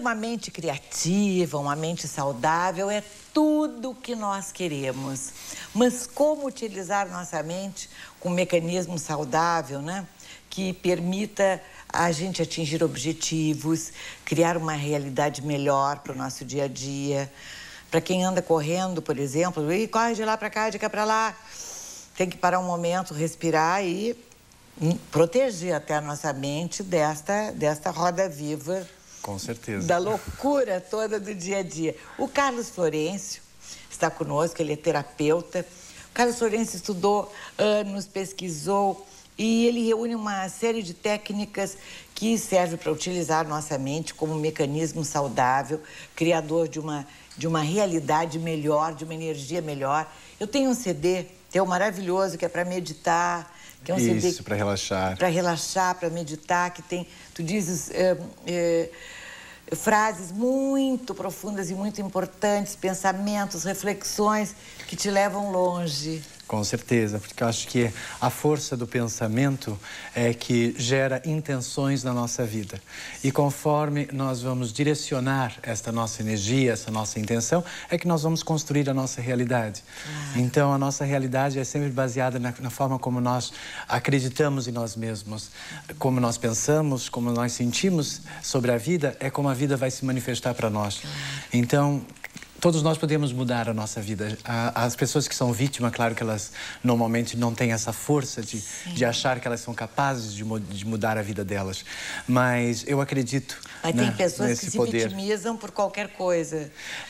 uma mente criativa, uma mente saudável é tudo o que nós queremos. Mas como utilizar nossa mente com um mecanismo saudável, né? Que permita a gente atingir objetivos, criar uma realidade melhor para o nosso dia a dia. Para quem anda correndo, por exemplo, e corre de lá para cá, de cá para lá, tem que parar um momento, respirar e proteger até a nossa mente desta roda viva. Com certeza. Da loucura toda do dia a dia. O Carlos Florencio está conosco, ele é terapeuta. O Carlos Florencio estudou anos, pesquisou e ele reúne uma série de técnicas que servem para utilizar nossa mente como um mecanismo saudável, criador de uma realidade melhor, de uma energia melhor. Eu tenho um CD, teu maravilhoso, que é para meditar, que é um CD... Isso, para relaxar. Para relaxar, para meditar, que tem, tu dizes, frases muito profundas e muito importantes, pensamentos, reflexões que te levam longe. Com certeza, porque eu acho que a força do pensamento é que gera intenções na nossa vida. E conforme nós vamos direcionar esta nossa energia, essa nossa intenção, é que nós vamos construir a nossa realidade. Então, a nossa realidade é sempre baseada na forma como nós acreditamos em nós mesmos. Como nós pensamos, como nós sentimos sobre a vida, é como a vida vai se manifestar para nós. Então, todos nós podemos mudar a nossa vida. As pessoas que são vítimas, claro que elas normalmente não têm essa força de achar que elas são capazes de mudar a vida delas. Mas eu acredito, Mas né, tem pessoas nesse que se poder. vitimizam por qualquer coisa.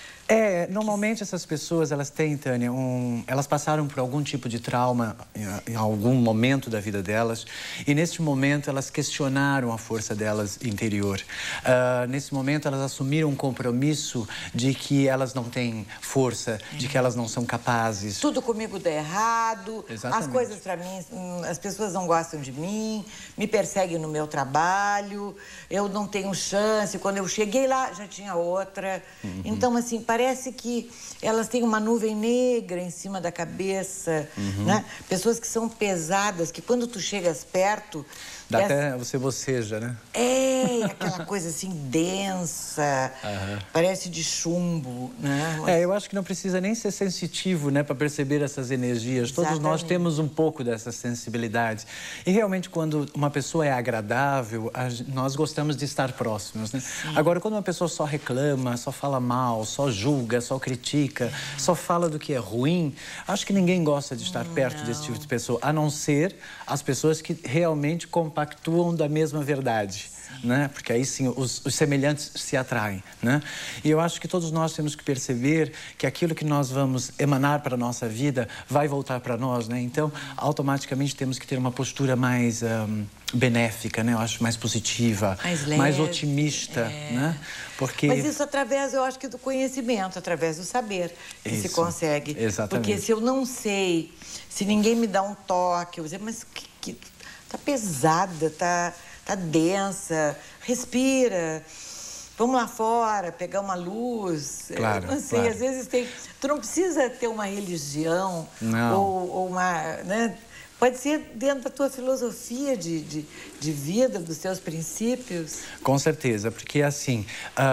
Normalmente essas pessoas, elas têm, Tânia, elas passaram por algum tipo de trauma em algum momento da vida delas e nesse momento elas questionaram a força delas interior. Nesse momento elas assumiram um compromisso de que elas não têm força, de que elas não são capazes. Tudo comigo dá errado, Exatamente. As coisas para mim, as pessoas não gostam de mim, me perseguem no meu trabalho, eu não tenho chance, quando eu cheguei lá já tinha outra. Então, assim, parece que elas têm uma nuvem negra em cima da cabeça, né? Pessoas que são pesadas, que quando tu chegas perto... Dá até você boceja, né? Aquela coisa assim densa, parece de chumbo, né? Eu acho que não precisa nem ser sensitivo, né, para perceber essas energias. Exatamente. Todos nós temos um pouco dessa sensibilidade. E realmente, quando uma pessoa é agradável, nós gostamos de estar próximos, né? Sim. Agora, quando uma pessoa só reclama, só fala mal, só julga, só critica, só fala do que é ruim, acho que ninguém gosta de estar perto desse tipo de pessoa, a não ser as pessoas que realmente compactuam da mesma verdade, né? Porque aí sim os semelhantes se atraem, né? E eu acho que todos nós temos que perceber que aquilo que nós vamos emanar para a nossa vida vai voltar para nós, né? Então, automaticamente temos que ter uma postura mais benéfica, né? Eu acho mais positiva, mais leve, mais otimista, né? Porque... Mas isso através, eu acho que do conhecimento, através do saber que se consegue. Exatamente. Porque se eu não sei, se ninguém me dá um toque, eu vou dizer, mas tá pesada, tá densa, respira, vamos lá fora, pegar uma luz. Claro, eu não sei, às vezes tu não precisa ter uma religião ou uma, né? Pode ser dentro da tua filosofia de vida, dos teus princípios. Com certeza, porque assim,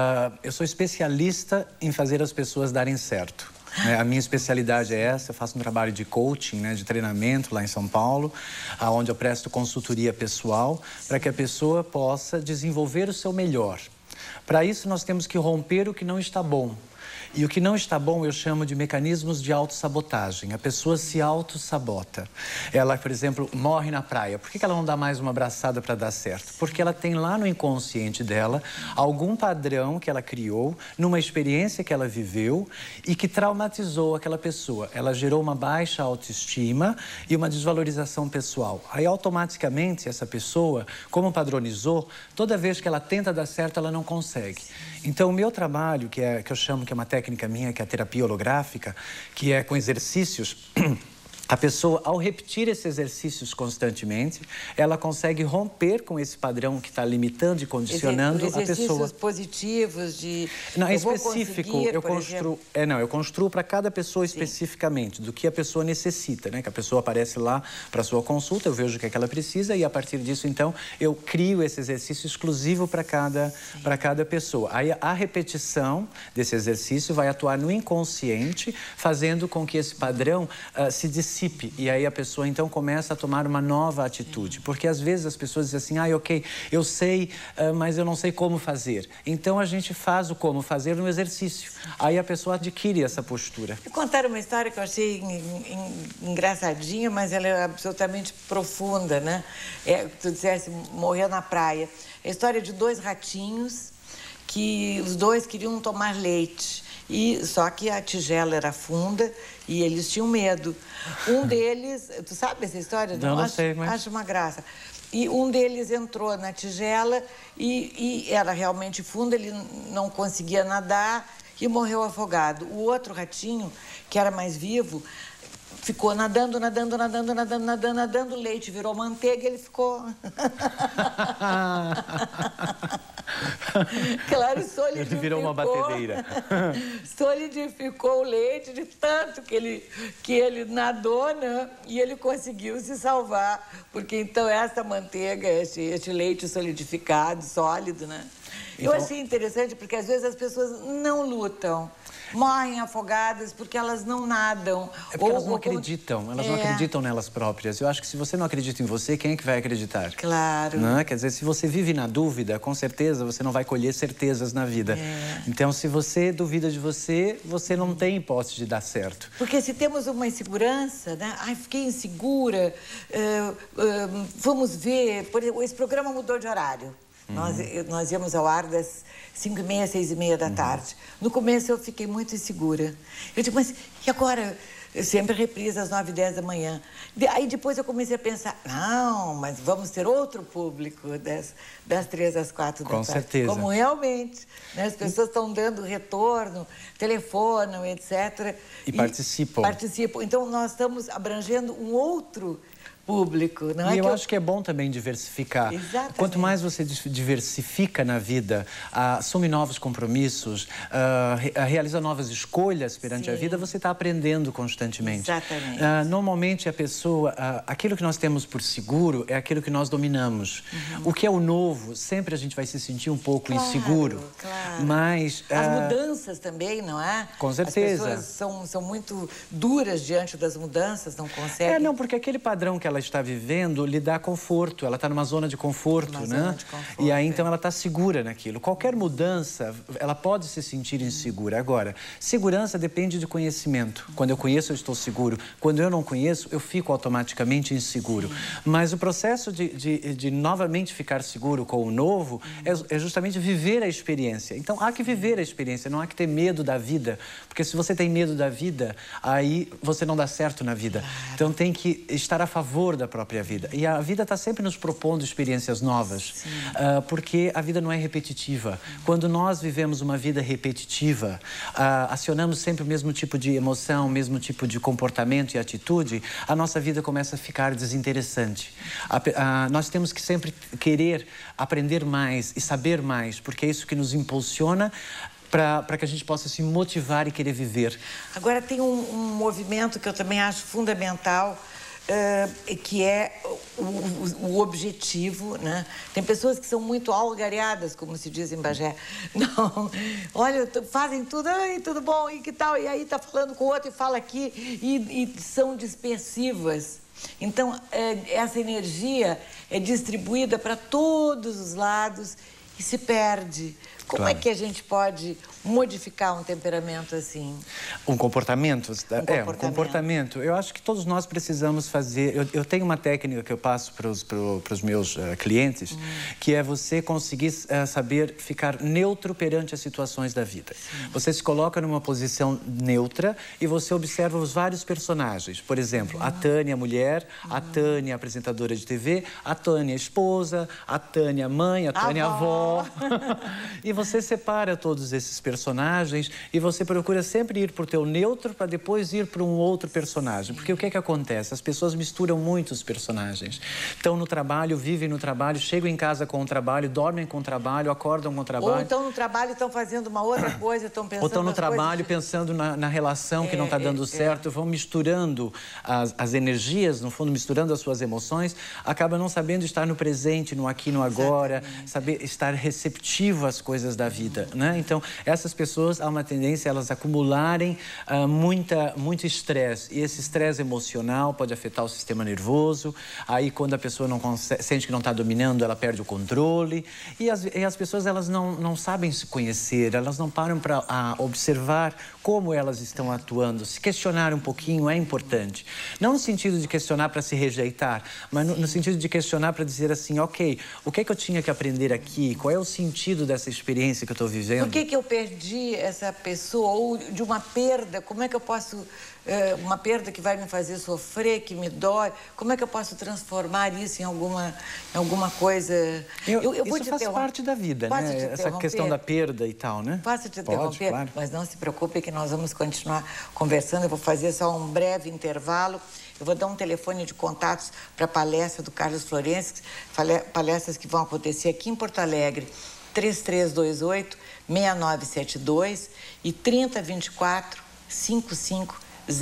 eu sou especialista em fazer as pessoas darem certo. A minha especialidade é essa, eu faço um trabalho de coaching, né, de treinamento lá em São Paulo, onde eu presto consultoria pessoal para que a pessoa possa desenvolver o seu melhor. Para isso, nós temos que romper o que não está bom. E o que não está bom eu chamo de mecanismos de autossabotagem. A pessoa se autossabota. Ela, por exemplo, morre na praia. Por que ela não dá mais uma abraçada para dar certo? Porque ela tem lá no inconsciente dela algum padrão que ela criou, numa experiência que ela viveu e que traumatizou aquela pessoa. Ela gerou uma baixa autoestima e uma desvalorização pessoal. Aí, automaticamente, essa pessoa, como padronizou, toda vez que ela tenta dar certo, ela não consegue. Então, o meu trabalho, que eu chamo que é uma técnica minha, que é a terapia holográfica, que é com exercícios A pessoa, ao repetir esses exercícios constantemente, ela consegue romper com esse padrão que está limitando e condicionando a pessoa. Exercícios positivos de... Não, em específico, eu construo para cada pessoa especificamente, do que a pessoa necessita, né? Que a pessoa aparece lá para a sua consulta, eu vejo o que é que ela precisa e, a partir disso, então, eu crio esse exercício exclusivo para cada pessoa. Aí, a repetição desse exercício vai atuar no inconsciente, fazendo com que esse padrão se dissipe. E aí a pessoa, então, começa a tomar uma nova atitude. Porque, às vezes, as pessoas dizem assim, ok, eu sei, mas eu não sei como fazer. Então, a gente faz o como fazer no exercício. Aí a pessoa adquire essa postura. Me contaram uma história que eu achei engraçadinha, mas ela é absolutamente profunda, né? Tu disseste, morreu na praia. É a história de 2 ratinhos que os 2 queriam tomar leite. Só que a tigela era funda e eles tinham medo. Um deles... Tu sabe essa história? Não sei, mas... Acho uma graça. E um deles entrou na tigela e era realmente funda, ele não conseguia nadar e morreu afogado. O outro ratinho, que era mais vivo, ficou nadando, o leite virou manteiga e ele ficou... Claro, solidificou. Ele virou uma batedeira. Solidificou o leite de tanto que ele nadou, né? E ele conseguiu se salvar. Porque então essa manteiga, este leite solidificado, sólido, né? Então... Eu achei interessante porque às vezes as pessoas não lutam. Morrem afogadas porque elas não nadam. É porque elas não acreditam, elas não acreditam nelas próprias. Eu acho que se você não acredita em você, quem é que vai acreditar? Claro. Não é? Quer dizer, se você vive na dúvida, com certeza você não vai colher certezas na vida. Então, se você duvida de você, você não tem hipótese de dar certo. Porque se temos uma insegurança, né? Ai, fiquei insegura, vamos ver... Por exemplo, esse programa mudou de horário. Nós íamos ao ar das 5h30, 6h30 da tarde. No começo eu fiquei muito insegura. Eu digo, mas e agora? Eu sempre reprisa às 9h10 da manhã. Aí depois eu comecei a pensar, não, mas vamos ter outro público das 3 às 4 da tarde. Com certeza. Como realmente, né? As pessoas estão dando retorno, telefonam, etc. E participam. Então nós estamos abrangendo um outro público, não é? E eu acho que é bom também diversificar. Exatamente. Quanto mais você diversifica na vida, assume novos compromissos, realiza novas escolhas perante a vida, você está aprendendo constantemente. Exatamente. Normalmente a pessoa, aquilo que nós temos por seguro é aquilo que nós dominamos. O que é o novo, sempre a gente vai se sentir um pouco inseguro. Claro. Mas as mudanças também, não é? Com certeza. As pessoas são muito duras diante das mudanças, não conseguem. Não, porque aquele padrão que ela está vivendo lhe dá conforto, ela está numa zona de conforto, né? E aí, então, ela está segura naquilo. Qualquer mudança, ela pode se sentir insegura. Agora, segurança depende de conhecimento. Quando eu conheço, eu estou seguro. Quando eu não conheço, eu fico automaticamente inseguro. Mas o processo de novamente ficar seguro com o novo é justamente viver a experiência. Então, há que viver a experiência, não há que ter medo da vida. Porque se você tem medo da vida, aí você não dá certo na vida. Então, tem que estar a favor da própria vida. E a vida está sempre nos propondo experiências novas, porque a vida não é repetitiva. Quando nós vivemos uma vida repetitiva, acionamos sempre o mesmo tipo de emoção, o mesmo tipo de comportamento e atitude, a nossa vida começa a ficar desinteressante. Nós temos que sempre querer aprender mais e saber mais, porque é isso que nos impulsiona para que a gente possa se motivar e querer viver. Agora, tem um movimento que eu também acho fundamental, que é o objetivo, né? Tem pessoas que são muito algariadas, como se diz em Bagé. Não, olha, fazem tudo, ai, tudo bom, e que tal? E aí tá falando com o outro e fala aqui, e são dispersivas. Então, essa energia é distribuída para todos os lados e se perde. Como é que a gente pode modificar um temperamento assim? Um comportamento? Um comportamento. Eu acho que todos nós precisamos fazer... Eu tenho uma técnica que eu passo para os meus clientes, que é você conseguir saber ficar neutro perante as situações da vida. Você se coloca numa posição neutra e você observa os vários personagens. Por exemplo, a Tânia, mulher, a Tânia, apresentadora de TV, a Tânia, esposa, a Tânia, mãe, a Tânia, avó. E você separa todos esses personagens e você procura sempre ir para o teu neutro para depois ir para um outro personagem. Porque o que é que acontece? As pessoas misturam muito os personagens. Estão no trabalho, vivem no trabalho, chegam em casa com o trabalho, dormem com o trabalho, acordam com o trabalho. Ou estão no trabalho e estão fazendo uma outra coisa, estão pensando... Ou estão no trabalho pensando na relação que não está dando certo, vão misturando as energias, no fundo, misturando as suas emoções, acaba não sabendo estar no presente, no aqui, no agora, saber estar receptivo às coisas da vida, né? Então, essas pessoas, há uma tendência a elas acumularem muito estresse. E esse estresse emocional pode afetar o sistema nervoso. Aí, quando a pessoa não consegue, sente que não está dominando, ela perde o controle. E as pessoas, elas não sabem se conhecer, elas não param para observar como elas estão atuando. Se questionar um pouquinho é importante. Não no sentido de questionar para se rejeitar, mas no sentido de questionar para dizer assim, ok, o que é que eu tinha que aprender aqui? Qual é o sentido dessa experiência que eu estou vivendo? Por que eu perdi essa pessoa? Ou de uma perda, como é que eu posso... uma perda que vai me fazer sofrer, que me dói, como é que eu posso transformar isso em alguma coisa... Isso faz parte da vida, né? Essa questão da perda e tal, né? Posso te interromper? Claro. Mas não se preocupe que nós vamos continuar conversando. Eu vou fazer só um breve intervalo. Eu vou dar um telefone de contatos para a palestra do Carlos Florencio, palestras que vão acontecer aqui em Porto Alegre, 3328-6972 e 3024-5500.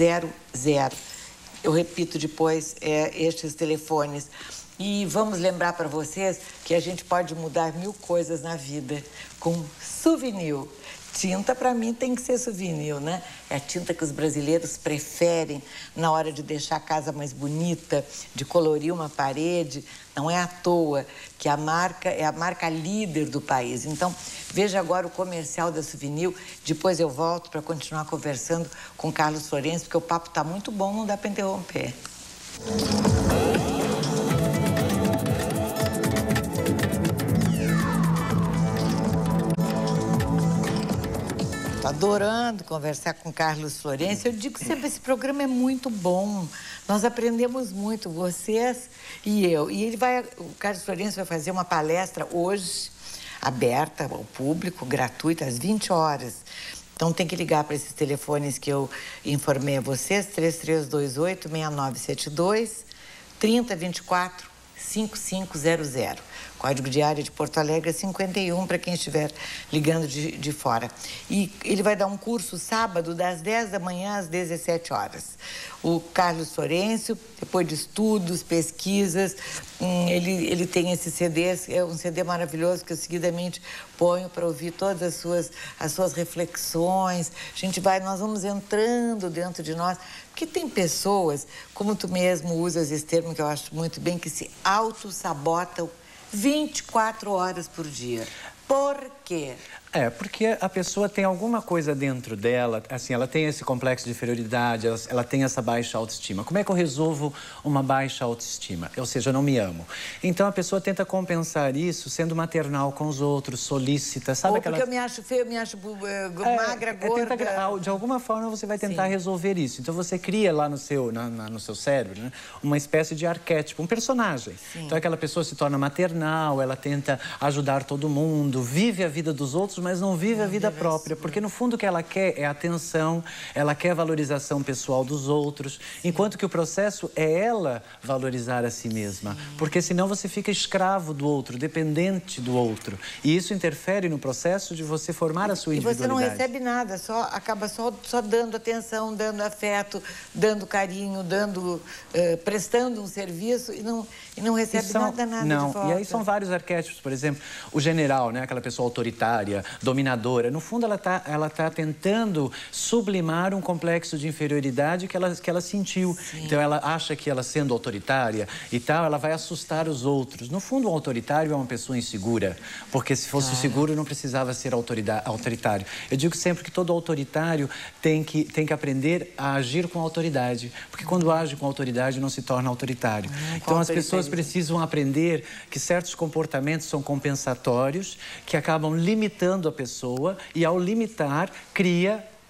Eu repito depois estes telefones. E vamos lembrar para vocês que a gente pode mudar 1000 coisas na vida com Souvenir. Tinta, para mim, tem que ser Souvenir, né? É a tinta que os brasileiros preferem na hora de deixar a casa mais bonita, de colorir uma parede. Não é à toa que a marca é a marca líder do país. Então, veja agora o comercial da Souvenir. Depois eu volto para continuar conversando com Carlos Florencio, porque o papo está muito bom, não dá para interromper. Adorando conversar com Carlos Florencio. Eu digo sempre, esse programa é muito bom. Nós aprendemos muito, vocês e eu. E o Carlos Florencio vai fazer uma palestra hoje, aberta ao público, gratuita, às 20 horas. Então, tem que ligar para esses telefones que eu informei a vocês, 3328-6972, 3024-5500. Código de área de Porto Alegre é 51, para quem estiver ligando de fora. E ele vai dar um curso sábado, das 10 da manhã às 17 horas. O Carlos Florencio, depois de estudos, pesquisas, ele tem esse CD, é um CD maravilhoso que eu seguidamente ponho para ouvir todas as suas reflexões. Nós vamos entrando dentro de nós, porque tem pessoas, como tu mesmo usas esse termo que eu acho muito bem, que se auto-sabotam 24 horas por dia. Por quê? Porque a pessoa tem alguma coisa dentro dela, assim, ela tem esse complexo de inferioridade, ela tem essa baixa autoestima. Como é que eu resolvo uma baixa autoestima? Ou seja, eu não me amo. Então, a pessoa tenta compensar isso sendo maternal com os outros, solícita, sabe? Ou porque eu me acho feia, eu me acho magra, gorda. De alguma forma, você vai tentar resolver isso. Então, você cria lá no seu cérebro, né, uma espécie de arquétipo, um personagem. Sim. Então, aquela pessoa se torna maternal, ela tenta ajudar todo mundo, vive a vida dos outros, mas não vive a vida própria, porque no fundo o que ela quer é atenção, ela quer valorização pessoal dos outros, enquanto que o processo é ela valorizar a si mesma, porque senão você fica escravo do outro, dependente do outro, e isso interfere no processo de você formar a sua individualidade. E você não recebe nada, acaba só dando atenção, dando afeto, dando carinho, prestando um serviço e não recebe nada de volta. E aí são vários arquétipos, por exemplo, o general, né, aquela pessoa autoritária, dominadora. No fundo, ela tá tentando sublimar um complexo de inferioridade que ela sentiu. Sim. Então, ela acha que ela sendo autoritária e tal, ela vai assustar os outros. No fundo, o autoritário é uma pessoa insegura, porque se fosse seguro, não precisava ser autoritário. Eu digo sempre que todo autoritário tem que aprender a agir com autoridade, porque quando age com autoridade, não se torna autoritário. Então, as pessoas precisam aprender que certos comportamentos são compensatórios, que acabam limitando a pessoa e, ao limitar, cria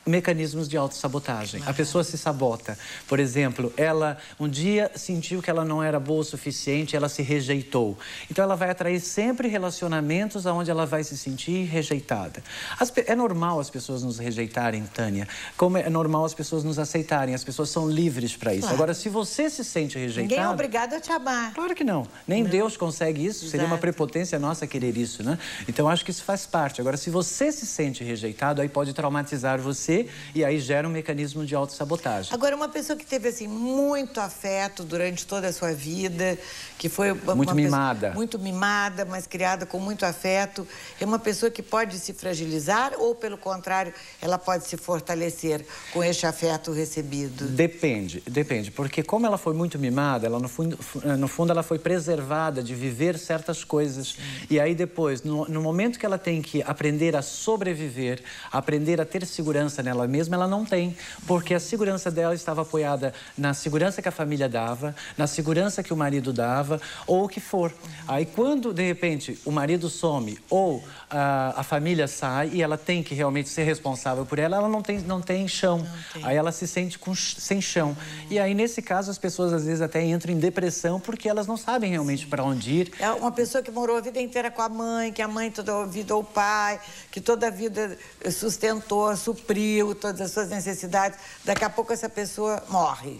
mecanismos de autossabotagem. A pessoa se sabota. Por exemplo, ela um dia sentiu que ela não era boa o suficiente, ela se rejeitou. Então, ela vai atrair sempre relacionamentos onde ela vai se sentir rejeitada. É normal as pessoas nos rejeitarem, Tânia, como é normal as pessoas nos aceitarem. As pessoas são livres para isso. Agora, se você se sente rejeitado... Ninguém é obrigado a te amar. Claro que não. Nem Deus consegue isso. Exato. Seria uma prepotência nossa querer isso, né? Então, acho que isso faz parte. Agora, se você se sente rejeitado, aí pode traumatizar você e aí gera um mecanismo de autossabotagem. Agora, uma pessoa que teve, assim, muito afeto durante toda a sua vida, que foi... Muito mimada. Muito mimada, mas criada com muito afeto, é uma pessoa que pode se fragilizar ou, pelo contrário, ela pode se fortalecer com este afeto recebido? Depende, porque como ela foi muito mimada, ela no fundo ela foi preservada de viver certas coisas. Sim. E aí depois, no momento que ela tem que aprender a sobreviver, aprender a ter segurança nela mesma, ela não tem, porque a segurança dela estava apoiada na segurança que a família dava, na segurança que o marido dava, ou o que for. Aí quando, de repente, o marido some ou a família sai e ela tem que realmente ser responsável por ela, ela não tem chão. Aí ela se sente sem chão. E aí, nesse caso, as pessoas às vezes até entram em depressão porque elas não sabem realmente para onde ir. É uma pessoa que morou a vida inteira com a mãe, que a mãe toda a vida ou o pai, que toda a vida sustentou, supriu todas as suas necessidades. Daqui a pouco essa pessoa morre.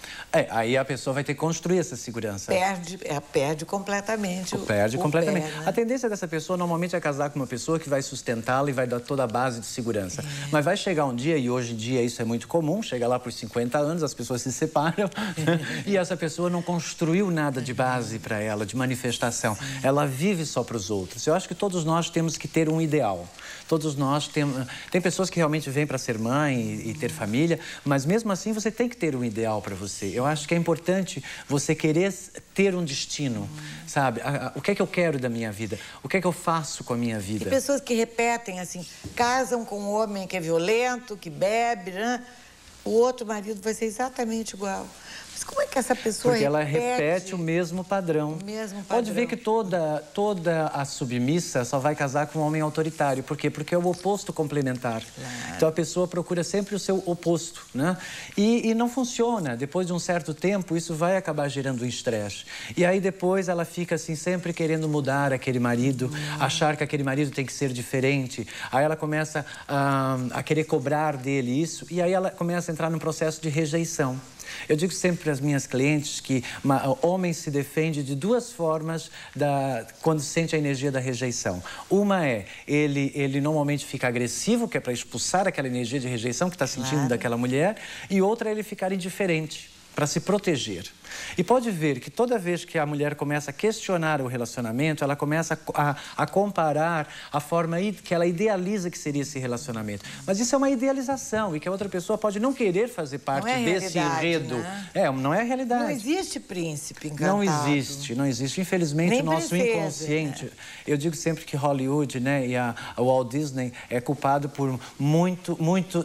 Aí a pessoa vai ter que construir essa segurança. Perde completamente. Perde completamente. Né? A tendência dessa pessoa normalmente é casar com uma pessoa que vai sustentá-la e vai dar toda a base de segurança. Mas vai chegar um dia, e hoje em dia isso é muito comum, chega lá por 50 anos, as pessoas se separam e essa pessoa não construiu nada de base para ela, de manifestação. Sim. Ela vive só para os outros. Eu acho que todos nós temos que ter um ideal. Todos nós temos... Tem pessoas que realmente vêm para ser mãe e ter família, mas mesmo assim você tem que ter um ideal para você. Eu acho que é importante você querer ter um destino, sabe? O que é que eu quero da minha vida? O que é que eu faço com a minha vida? Tem pessoas que repetem assim, casam com um homem que é violento, que bebe, né? O outro marido vai ser exatamente igual. Mas como é que essa pessoa Porque ela repete o mesmo padrão. Pode ver que toda a submissa só vai casar com um homem autoritário. Por quê? Porque é o oposto complementar. Claro. Então a pessoa procura sempre o seu oposto, né? E não funciona. Depois de um certo tempo, isso vai acabar gerando um estresse. E aí depois ela fica assim, sempre querendo mudar aquele marido, achar que aquele marido tem que ser diferente. Aí ela começa a querer cobrar dele isso, e aí ela começa a entrar num processo de rejeição. Eu digo sempre para as minhas clientes que homem se defende de duas formas quando sente a energia da rejeição. Uma é, ele normalmente fica agressivo, que é para expulsar aquela energia de rejeição que está sentindo daquela mulher, e outra é ele ficar indiferente, para se proteger. E pode ver que toda vez que a mulher começa a questionar o relacionamento, ela começa a comparar a forma que ela idealiza que seria esse relacionamento. Mas isso é uma idealização e que a outra pessoa pode não querer fazer parte desse enredo. Né? Não é a realidade. Não existe príncipe encantado. Não existe. Infelizmente, nem o nosso inconsciente... Né? Eu digo sempre que Hollywood, né, e a Walt Disney é culpado por muitas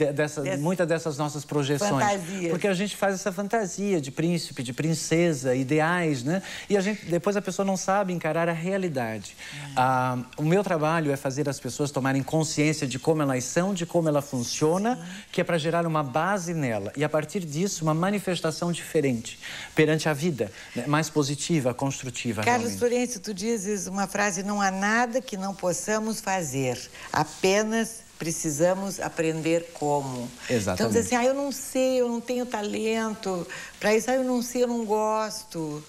dessas nossas projeções. Fantasias. Porque a gente faz essa fantasia de príncipe, de princesa, ideais, né? E depois a pessoa não sabe encarar a realidade. O meu trabalho é fazer as pessoas tomarem consciência de como elas são, de como ela funciona, que é para gerar uma base nela. E a partir disso, uma manifestação diferente perante a vida, né? Mais positiva, construtiva. Carlos Florencio, tu dizes uma frase: não há nada que não possamos fazer, apenas precisamos aprender como. Exatamente. Então, diz assim, eu não sei, eu não tenho talento para isso, eu não sei, eu não gosto.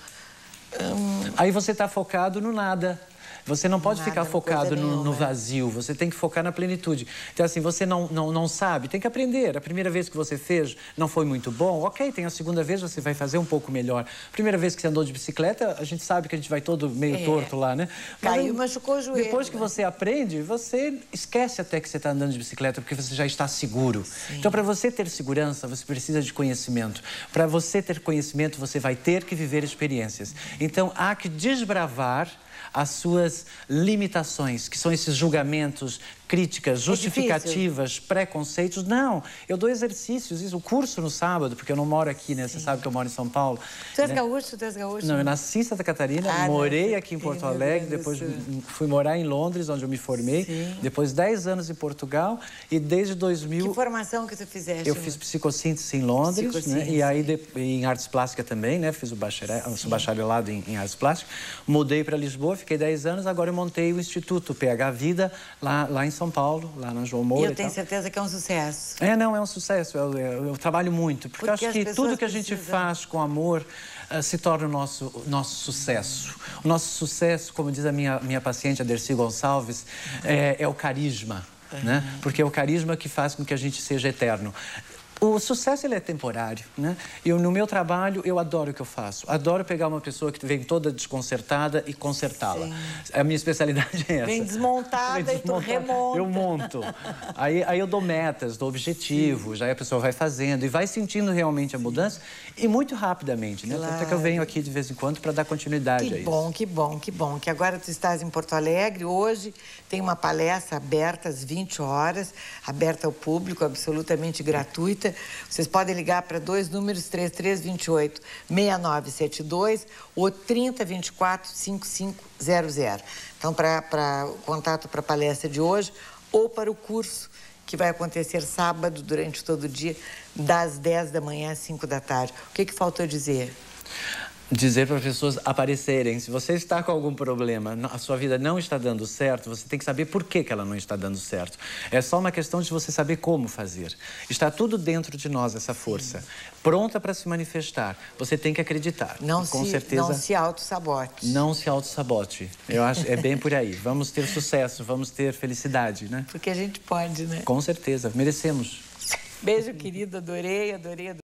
Aí você está focado no nada. Você não pode ficar focado no vazio, você tem que focar na plenitude. Então, assim, você não sabe, tem que aprender. A primeira vez que você fez não foi muito bom, ok, tem a segunda vez, você vai fazer um pouco melhor. Primeira vez que você andou de bicicleta, a gente sabe que a gente vai todo meio torto lá, né? Caiu, machucou o joelho. Depois que você aprende, você esquece até que você está andando de bicicleta, porque você já está seguro. Sim. Então, para você ter segurança, você precisa de conhecimento. Para você ter conhecimento, você vai ter que viver experiências. Então, há que desbravar as suas limitações, que são esses julgamentos críticas, justificativas, preconceitos. Não, eu dou exercícios, isso, o curso no sábado, porque eu não moro aqui, né? Você sabe que eu moro em São Paulo. Tu és gaúcho? Tu és gaúcho? Não, eu nasci em Santa Catarina, morei aqui em Porto Alegre, depois fui morar em Londres, onde eu me formei, depois 10 anos em Portugal e desde 2000... Que formação que tu fizeste? Eu fiz psicossíntese em Londres, né? E aí em artes plásticas também, né? Fiz o bacharelado em artes plásticas. Mudei para Lisboa, fiquei 10 anos, agora eu montei o Instituto PH Vida lá em São Paulo, lá na João Moura. E eu tenho certeza que é um sucesso. Não, é um sucesso. Eu trabalho muito, porque acho que tudo que a gente faz com amor se torna o nosso sucesso. O nosso sucesso, como diz a minha paciente, a Dercy Gonçalves, é o carisma, né? Porque é o carisma que faz com que a gente seja eterno. O sucesso, ele é temporário, né? No meu trabalho, eu adoro o que eu faço. Adoro pegar uma pessoa que vem toda desconcertada e consertá-la. A minha especialidade é essa. Vem desmontada e tu remonta. Eu monto. Aí eu dou metas, dou objetivos, aí a pessoa vai fazendo e vai sentindo realmente a mudança e muito rapidamente, né? Claro. Tanto é que eu venho aqui de vez em quando para dar continuidade a isso. Que bom, que bom. Que agora tu estás em Porto Alegre. Hoje tem uma palestra aberta às 20 horas, aberta ao público, absolutamente gratuita. Vocês podem ligar para 2 números, 3328-6972 ou 3024-5500. Então, para contato para a palestra de hoje ou para o curso que vai acontecer sábado, durante todo o dia, das 10 da manhã às 5 da tarde. O que faltou dizer? Dizer para as pessoas aparecerem. Se você está com algum problema, a sua vida não está dando certo, você tem que saber por que ela não está dando certo. É só uma questão de você saber como fazer. Está tudo dentro de nós, essa força. Pronta para se manifestar. Você tem que acreditar. Com certeza. Não se auto-sabote. Não se auto-sabote. Eu acho, é bem por aí. Vamos ter sucesso, vamos ter felicidade, né? Porque a gente pode, né? Com certeza. Merecemos. Beijo, querido. Adorei.